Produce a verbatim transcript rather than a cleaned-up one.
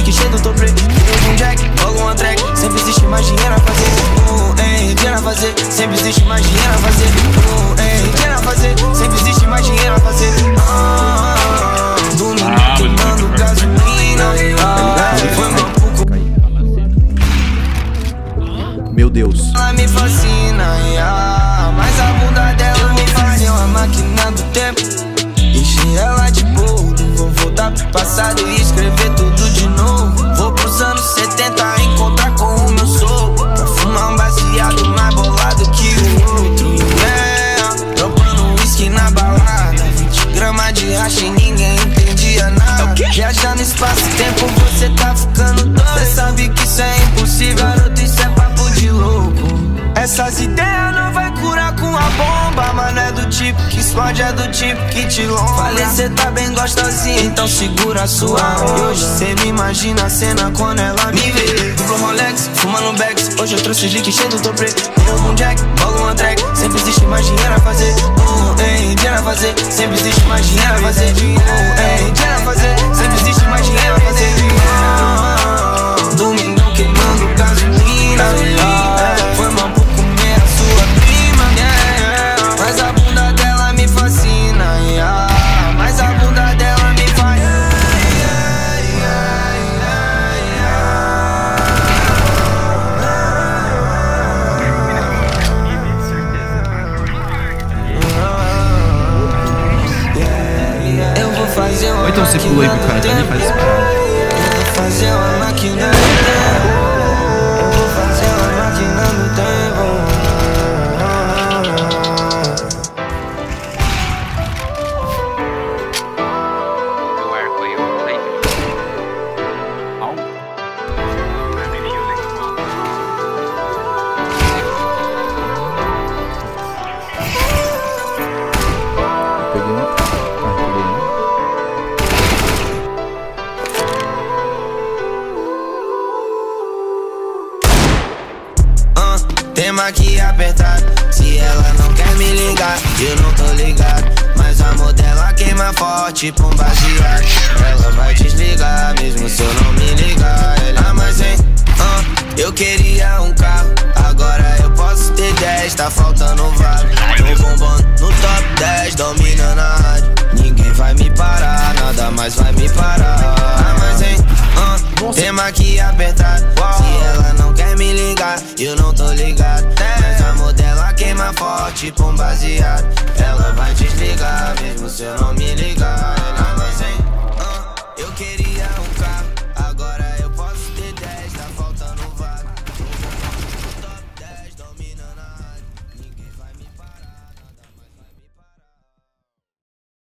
slick cheio do toprê. Um jack, logo uma track. Sempre existe mais dinheiro a fazer. Uh, ei, dinheiro a fazer. Sempre existe mais dinheiro a fazer. Uh, ei, dinheiro a fazer. Sempre existe mais dinheiro a fazer. Uh, domingo queimando gasolina. Uh, foi mal pouco. Meu Deus. Ela me fascina, yeah. Mas a bunda dela me faz uma máquina do tempo. Encher ela de bolo. Vou voltar pro passado e escrever tudo de novo. Vou pros anos setenta encontrar com o meu sogro. Pra fumar um baseado mais bolado que o outro. Yeah, dropando whisky na balada. vinte gramas de racha e ninguém entendia nada. Viajar no espaço-tempo, você tá ficando doido. Cê sabe que isso é impossível, garoto, isso é papo de louco. Essas ideias não vai curar com a bomba, mas não é do tipo que explode, é do tipo que te longa. Falei, cê tá bem gostosinha, então segura a sua onda. E hoje cê me imagina a cena quando ela me vê. Duplo Rolex, fumando bags, hoje eu trouxe slick cheio do toprê. Eu um jack, logo uma track, sempre existe mais dinheiro a fazer. Uh, ei, dinheiro a fazer, sempre existe mais dinheiro a fazer. Uh, ei, dinheiro a fazer, sempre existe mais dinheiro a fazer. Uh, domingão queimando gasolina. Uh, foi mal por comer a sua prima, yeah. Mas a bunda dela me fascina, yeah. Mas a bunda dela me faz, yeah, yeah, yeah, yeah. Eu vou fazer uma. Ou então você pula aí pro cara, tá ali, faz esse parado. Eu vou fazer uma máquina do tempo. Eu vou fazer uma máquina do tempo. Peguei um. Ah, peguei um. Tema que apertado, se ela não quer me ligar, eu não tô ligado. Mas a modela queima forte pra um baseado. Ela vai desligar, mesmo se eu não me ligar. Ela, mas hein, uh, eu queria um carro, agora eu posso ter dez, tá faltando vaga. Tô bombando no top dez, dominando a rádio. Ninguém vai me parar, nada mais vai me parar. Ah, mas hein, uh, tema que apertado, se ela não quer me ligar, eu não tô ligado. Mas a modela queima forte pra um baseado. Ela vai desligar, mesmo se eu não me ligar. Ela, mas hein.